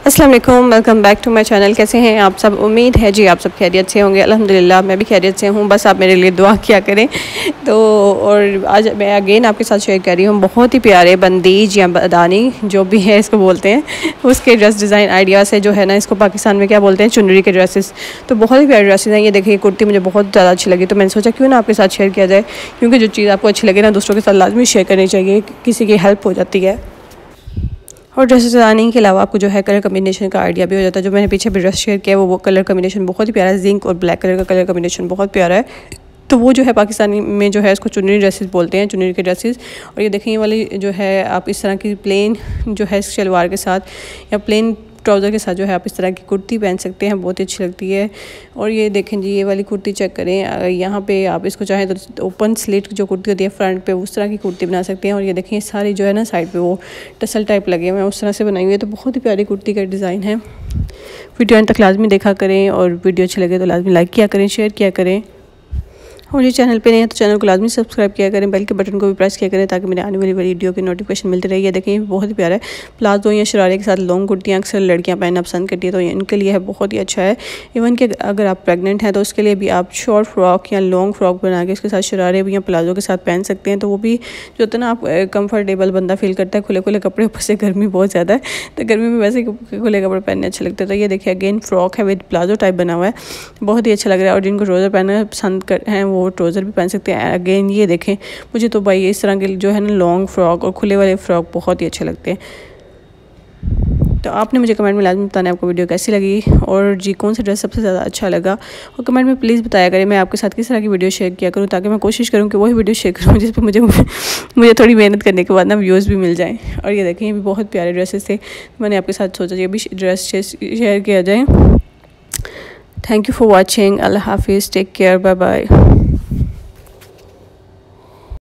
अस्सलाम वालेकुम, welcome back to my channel. कैसे हैं आप सब? उम्मीद है जी आप सब खैरियत से होंगे। अल्हम्दुलिल्लाह मैं भी खैरियत से हूँ, बस आप मेरे लिए दुआ किया करें। तो और आज मैं अगेन आपके साथ शेयर कर रही हूँ बहुत ही प्यारे बंदीज या बदानी जो भी है इसको बोलते हैं, उसके ड्रेस डिज़ाइन आइडियाज़ है जो है ना, इसको पाकिस्तान में क्या बोलते हैं, चुनरी के ड्रेसेस। तो बहुत ही प्यारे ड्रेसेस हैं। ये देखिए कुर्ती मुझे बहुत ज़्यादा अच्छी लगी, तो मैंने सोचा क्यों ना आपके साथ शेयर किया जाए, क्योंकि जो चीज़ आपको अच्छी लगे ना दूसरों के साथ लाजमी शेयर करनी चाहिए, किसी की हेल्प हो जाती है। और ड्रेसेस डिज़ाइनिंग के अलावा आपको जो है कलर कम्बिनेशन का आइडिया भी हो जाता है। जो मैंने पीछे भी ड्रेस शेयर किया है वो कलर कम्बिनेशन बहुत ही प्यारा है। जिंक और ब्लैक कलर का कलर कम्बिनेशन बहुत प्यारा है। तो वो जो है पाकिस्तानी में जो है इसको चुनरी ड्रेसेस बोलते हैं, चुनरी के ड्रेसेस। और ये देखें ये वाली जो है आप इस तरह की प्लेन जो है शलवार के साथ या प्लेन ट्राउज़र के साथ जो है आप इस तरह की कुर्ती पहन सकते हैं, बहुत ही अच्छी लगती है। और ये देखें जी ये वाली कुर्ती चेक करें, यहाँ पे आप इसको चाहें तो ओपन स्लिट जो कुर्ती होती है फ्रंट पे उस तरह की कुर्ती बना सकते हैं। और ये देखें सारी जो है ना साइड पे वो टसल टाइप लगे हुए हैं, उस तरह से बनाई हुई है। तो बहुत ही प्यारी कुर्ती का डिज़ाइन है। वीडियो अंत तक लाजमी देखा करें और वीडियो अच्छी लगे तो लाजमी लाइक किया करें, शेयर किया करें। और ये चैनल पे नहीं है तो चैनल को लाजमी सब्सक्राइब किया करें, बेल के बटन को भी प्रेस किया करें ताकि मेरे आने वाली वीडियो की नोटिफिकेशन मिलती रही है। देखें ये बहुत ही प्यारा है। प्लाजो या शरारे के साथ लॉन्ग कुर्तियाँ अक्सर लड़कियाँ पहनना पसंद करती है, तो इनके लिए है बहुत ही अच्छा है। इवन कि अगर आप प्रेग्नेंट हैं तो उसके लिए भी आप शॉर्ट फ्रॉक या लॉन्ग फ्रॉक बना के उसके साथ शरारे भी या प्लाजो के साथ पहन सकते हैं। तो वो भी जो होता है ना, आप कंफर्टेबल बंदा फील करता है। खुले खुले कपड़े, ऊपर से गर्मी बहुत ज़्यादा है तो गर्मी में वैसे खुले कपड़े पहनने अच्छे लगते हैं। तो ये देखिए अगेन फ्रॉक है विद प्लाजो टाइप बना हुआ है, बहुत ही अच्छा लग रहा है। और जिनको ट्राउज़र पहनना पसंद हैं वो ट्राउज़र भी पहन सकते हैं। अगेन ये देखें मुझे तो भाई इस तरह के जो है ना लॉन्ग फ्रॉक और खुले वाले फ्रॉक बहुत ही अच्छे लगते हैं। तो आपने मुझे कमेंट में लाजमी बताना आपको वीडियो कैसी लगी और जी कौन सा ड्रेस सबसे ज़्यादा अच्छा लगा। और कमेंट में प्लीज़ बताया करें मैं आपके साथ किस तरह की वीडियो शेयर किया करूँ, ताकि मैं कोशिश करूँ कि वही वीडियो शेयर करूँ जिस पर मुझे थोड़ी मेहनत करने के बाद ना व्यूज़ भी मिल जाएँ। और ये देखें ये भी बहुत प्यारे ड्रेसेस थे, मैंने आपके साथ सोचा ये भी ड्रेस शेयर किया जाए। Thank you for watching. अल्लाह हाफिज़, टेक केयर, बाय बाय।